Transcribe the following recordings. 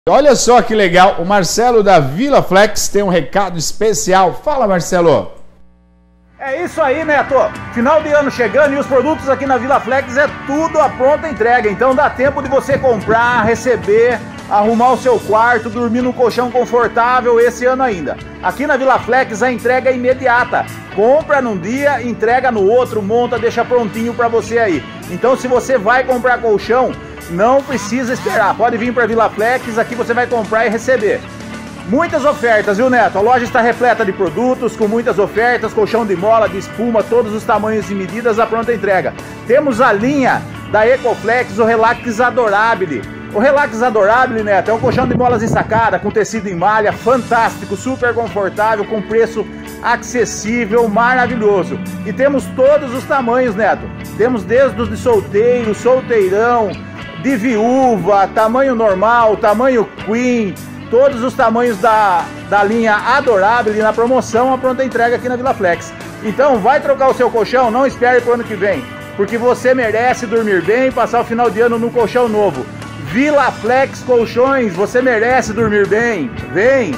Olha só que legal, o Marcelo da Vila Flex tem um recado especial. Fala, Marcelo. É isso aí, Neto. Final de ano chegando e os produtos aqui na Vila Flex é tudo à pronta entrega. Então dá tempo de você comprar, receber, arrumar o seu quarto, dormir num colchão confortável esse ano ainda. Aqui na Vila Flex a entrega é imediata. Compra num dia, entrega no outro, monta, deixa prontinho para você aí. Então se você vai comprar colchão, não precisa esperar. Pode vir para a Vila Flex, aqui você vai comprar e receber. Muitas ofertas, viu, Neto? A loja está repleta de produtos, com muitas ofertas, colchão de mola, de espuma, todos os tamanhos e medidas à pronta entrega. Temos a linha da Ecoflex, o Relax Adorable. O Relax Adorable, Neto, é um colchão de molas ensacada, com tecido em malha, fantástico, super confortável, com preço acessível, maravilhoso. E temos todos os tamanhos, Neto. Temos desde os de solteiro, solteirão, de viúva, tamanho normal, tamanho queen, todos os tamanhos da linha Adorable na promoção, a pronta entrega aqui na Vila Flex. Então vai trocar o seu colchão, não espere para o ano que vem, porque você merece dormir bem e passar o final de ano num colchão novo. Vila Flex Colchões, você merece dormir bem, vem!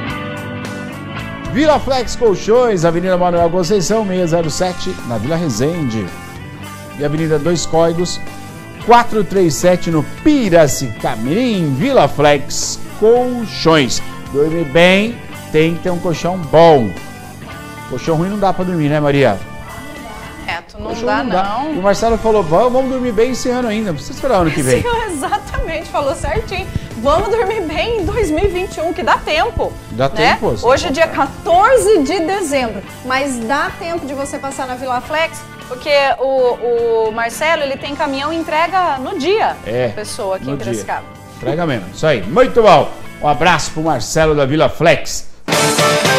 Vila Flex Colchões, Avenida Manuel Conceição, 607, na Vila Resende. E Avenida Dois Códigos, 437 no Piracicamirim. Vila Flex Colchões. Dormir bem, tem que ter um colchão bom. Colchão ruim não dá pra dormir, né, Maria? Não dá, não. E o Marcelo falou, vamos dormir bem esse ano ainda, não precisa esperar o ano que vem. Sim, exatamente, falou certinho. Vamos dormir bem em 2021, que dá tempo. Dá tempo? Hoje é dia 14 de dezembro, mas dá tempo de você passar na Vila Flex, porque o Marcelo, ele tem caminhão e entrega no dia. Pessoa aqui em Piracicaba. Entrega mesmo, isso aí. Muito bom. Um abraço pro Marcelo da Vila Flex.